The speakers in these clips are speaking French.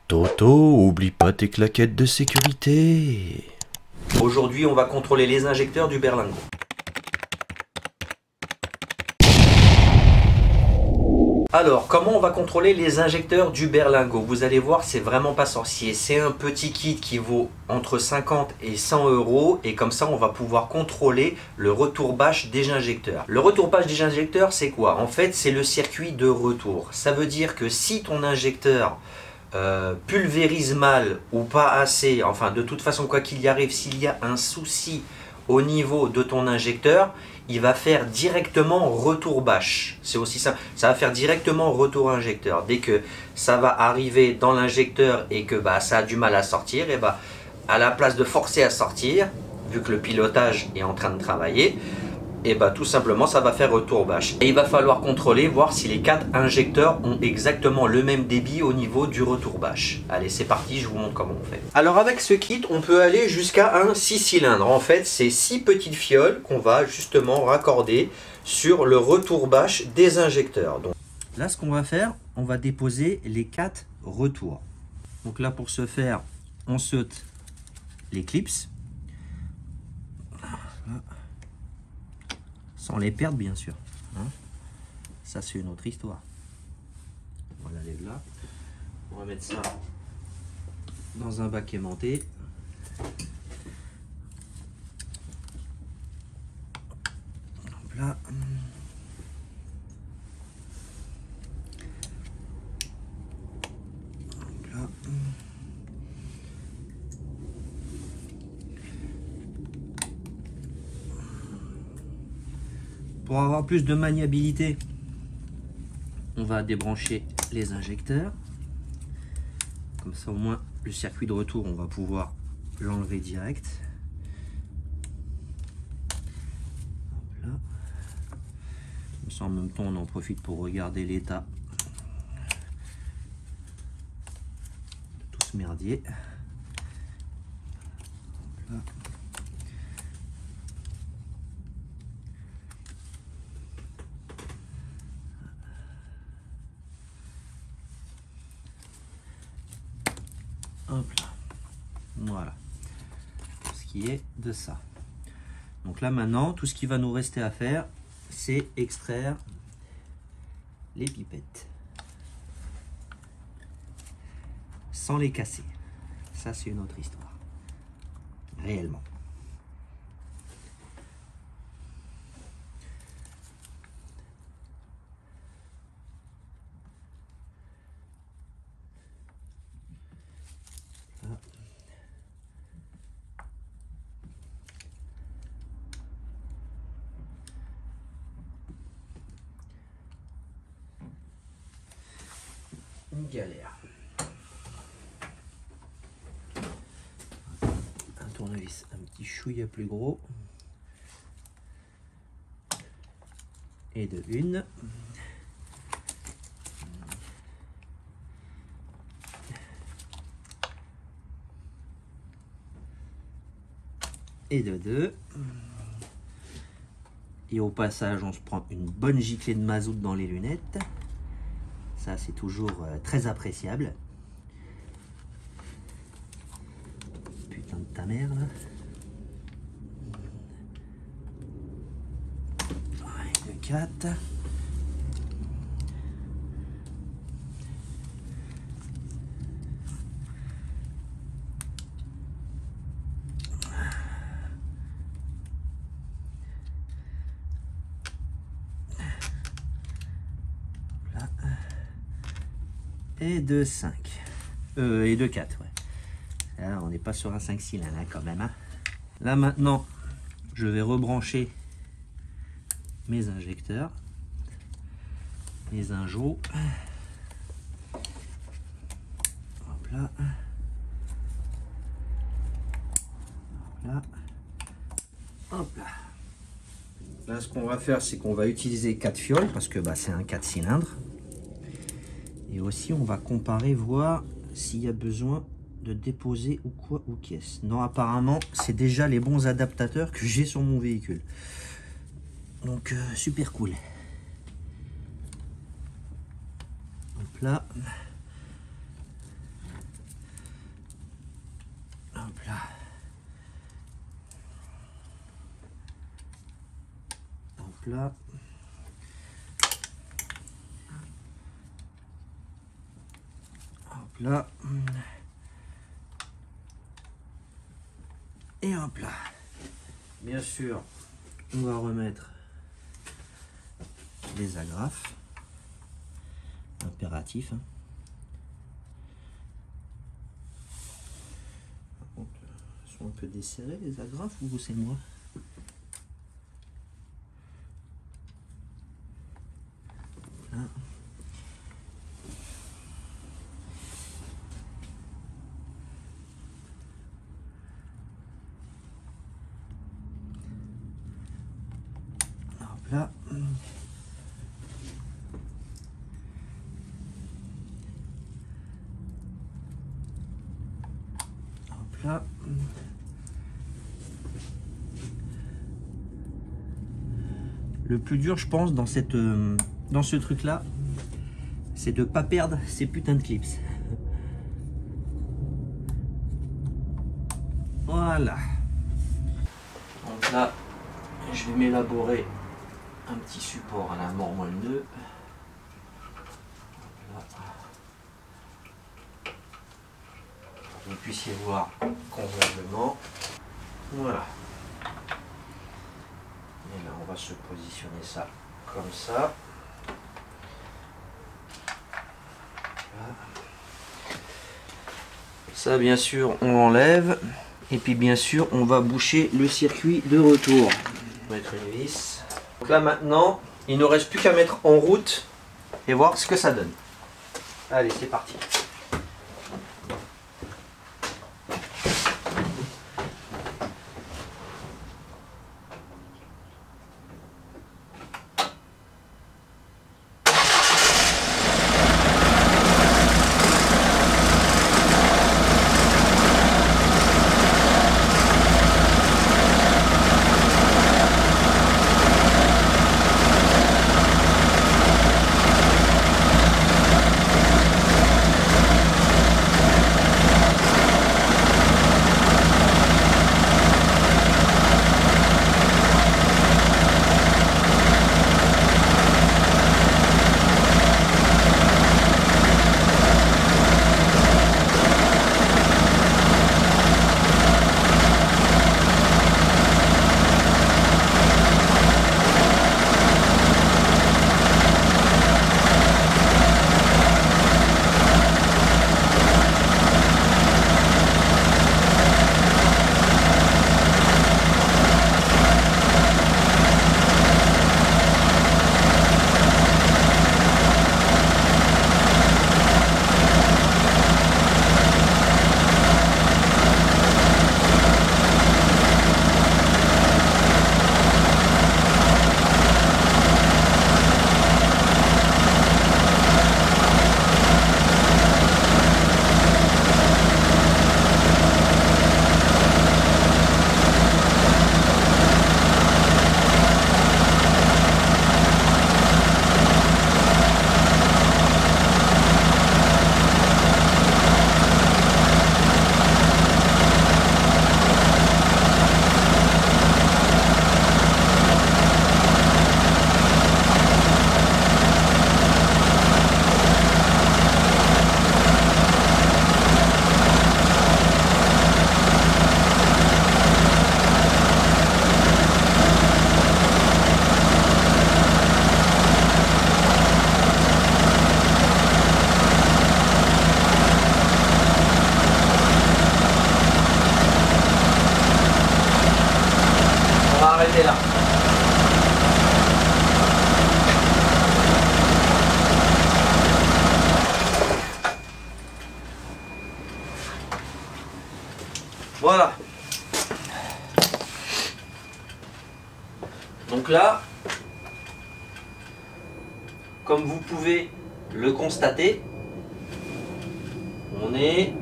Toto, oublie pas tes claquettes de sécurité. Aujourd'hui, on va contrôler les injecteurs du berlingot. Alors, comment on va contrôler les injecteurs du berlingot? Vous allez voir, c'est vraiment pas sorcier. C'est un petit kit qui vaut entre 50 et 100 euros. Et comme ça, on va pouvoir contrôler le retourbage des injecteurs. Le retourbage des injecteurs, c'est quoi? En fait, c'est le circuit de retour. Ça veut dire que si ton injecteur pulvérise mal ou pas assez, enfin de toute façon quoi qu'il y arrive, s'il y a un souci au niveau de ton injecteur, il va faire directement retour bâche. C'est aussi ça, ça va faire directement retour injecteur. Dès que ça va arriver dans l'injecteur et que ça a du mal à sortir, et à la place de forcer à sortir, vu que le pilotage est en train de travailler, et tout simplement ça va faire retour bâche. Et il va falloir contrôler, voir si les 4 injecteurs ont exactement le même débit au niveau du retour bâche. Allez, c'est parti, je vous montre comment on fait. Alors avec ce kit, on peut aller jusqu'à un 6 cylindres. En fait, c'est 6 petites fioles qu'on va justement raccorder sur le retour bâche des injecteurs. Donc là, ce qu'on va faire, on va déposer les 4 retours. Donc là, pour ce faire, on saute les clips. Sans les perdre, bien sûr. Ça, c'est une autre histoire. On la lève là. On va mettre ça dans un bac aimanté. Hop là. Hop là. Pour avoir plus de maniabilité, on va débrancher les injecteurs. Comme ça, au moins, le circuit de retour, on va pouvoir l'enlever direct. Hop là. Comme ça, en même temps, on en profite pour regarder l'état de tout ce merdier. Hop là. Hop là, voilà, ce qui est de ça. Donc là maintenant, tout ce qui va nous rester à faire, c'est extraire les pipettes sans les casser. Ça, c'est une autre histoire, réellement. Une galère. Un tournevis un petit chouïa plus gros. Et de une. Et de deux. Et au passage, on se prend une bonne giclée de mazout dans les lunettes. Ça, c'est toujours très appréciable. Putain de ta mère, là. Et de 4. Et de 5. Et de 4, ouais. Là, on n'est pas sur un 5 cylindres, hein, quand même. Hein. Là, maintenant, je vais rebrancher mes injecteurs. Mes injos. Hop là. Hop là. Hop là. Là, ce qu'on va faire, c'est qu'on va utiliser 4 fioles, parce que c'est un 4 cylindres. Et aussi, on va comparer, voir s'il y a besoin de déposer ou quoi ou qu'est-ce. Non, apparemment, c'est déjà les bons adaptateurs que j'ai sur mon véhicule. Donc, super cool. Hop là. Hop là. Hop là. Hop là. Et hop là. Bien sûr, on va remettre les agrafes. Impératif. Hein. Par contre, elles sont un peu desserrées les agrafes ou c'est moi? Là. Hop là. Hop là. Le plus dur, je pense, dans ce truc-là, c'est de ne pas perdre ces putains de clips. Voilà. Donc là, je vais m'élaborer un petit support à la mort moelle-nœud. Pour que vous puissiez voir convenablement. Voilà. Et là, on va se positionner ça comme ça. Voilà. Ça, bien sûr, on l'enlève. Et puis, bien sûr, on va boucher le circuit de retour. Mettre une vis. Donc là, maintenant, il ne reste plus qu'à mettre en route et voir ce que ça donne. Allez, c'est parti. Arrêtez là. Voilà. Donc là, comme vous pouvez le constater, on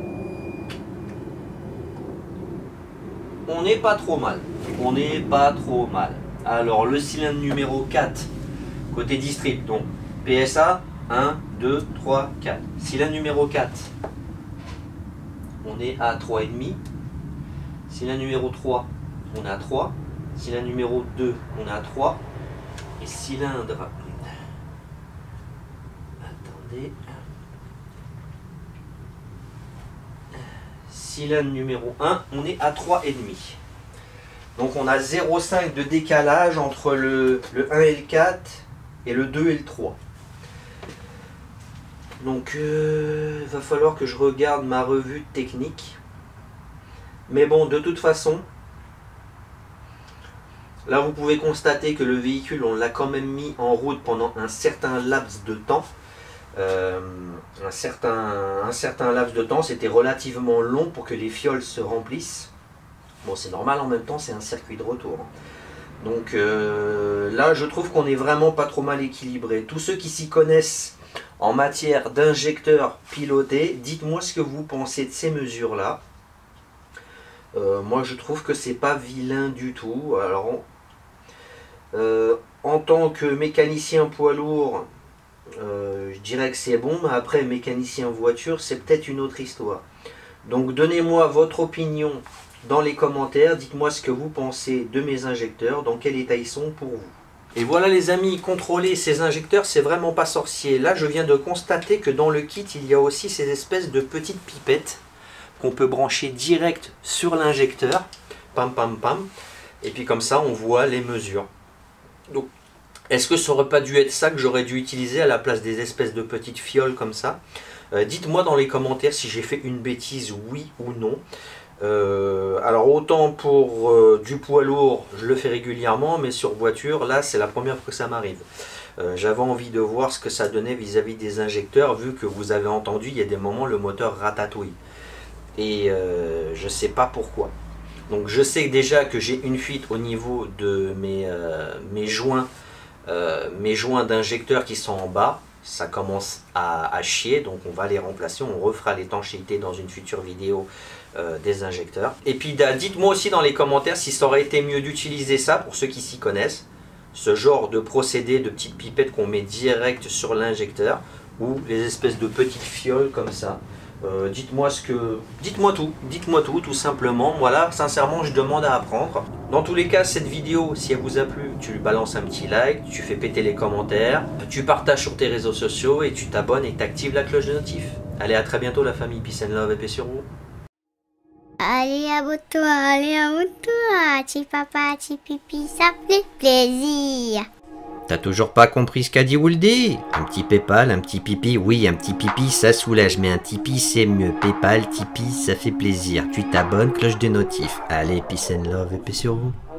n'est pas trop mal. On n'est pas trop mal. Alors le cylindre numéro 4, côté distrib, donc PSA, 1, 2, 3, 4. Cylindre numéro 4, on est à 3,5. Cylindre numéro 3, on est à 3. Cylindre numéro 2, on est à 3. Et cylindre... Attendez. Cylindre numéro 1, on est à 3,5. Donc on a 0,5 de décalage entre le 1 et le 4 et le 2 et le 3. Donc il va falloir que je regarde ma revue technique. Mais bon, de toute façon, là vous pouvez constater que le véhicule, on l'a quand même mis en route pendant un certain laps de temps. Un certain laps de temps, c'était relativement long pour que les fioles se remplissent. Bon, c'est normal, en même temps c'est un circuit de retour. Donc là je trouve qu'on est vraiment pas trop mal équilibré. Tous ceux qui s'y connaissent en matière d'injecteurs pilotés, dites-moi ce que vous pensez de ces mesures là. Moi je trouve que c'est pas vilain du tout. Alors en tant que mécanicien poids lourd, je dirais que c'est bon, mais après mécanicien voiture c'est peut-être une autre histoire. Donc donnez-moi votre opinion dans les commentaires, dites-moi ce que vous pensez de mes injecteurs, dans quel état ils sont pour vous. Et voilà les amis, contrôler ces injecteurs c'est vraiment pas sorcier. Là je viens de constater que dans le kit il y a aussi ces espèces de petites pipettes qu'on peut brancher direct sur l'injecteur, pam pam pam, et puis comme ça on voit les mesures. Donc est-ce que ça aurait pas dû être ça que j'aurais dû utiliser à la place des espèces de petites fioles comme ça? Dites-moi dans les commentaires si j'ai fait une bêtise, oui ou non. Alors autant pour du poids lourd, je le fais régulièrement, mais sur voiture, là c'est la première fois que ça m'arrive. J'avais envie de voir ce que ça donnait vis-à-vis des injecteurs, vu que vous avez entendu, il y a des moments le moteur ratatouille. Et je sais pas pourquoi. Donc je sais déjà que j'ai une fuite au niveau de mes joints d'injecteurs qui sont en bas. Ça commence à chier, donc on va les remplacer, on refera l'étanchéité dans une future vidéo des injecteurs. Et puis dites-moi aussi dans les commentaires si ça aurait été mieux d'utiliser ça, pour ceux qui s'y connaissent, ce genre de procédé de petites pipettes qu'on met direct sur l'injecteur, ou les espèces de petites fioles comme ça. Dites-moi tout simplement. Voilà, sincèrement je demande à apprendre. Dans tous les cas, cette vidéo, si elle vous a plu, tu lui balances un petit like, tu fais péter les commentaires, tu partages sur tes réseaux sociaux et tu t'abonnes et tu actives la cloche de notif. Allez, à très bientôt la famille, peace and love et paix sur vous. Allez, abonne-toi, petit papa, petit pipi, ça fait plaisir. T'as toujours pas compris ce qu'a dit Wooldy? Un petit Paypal, un petit pipi, oui, un petit pipi ça soulage, mais un Tipeee c'est mieux. Paypal, Tipeee ça fait plaisir. Tu t'abonnes, cloche de notif. Allez, peace and love et paix sur vous.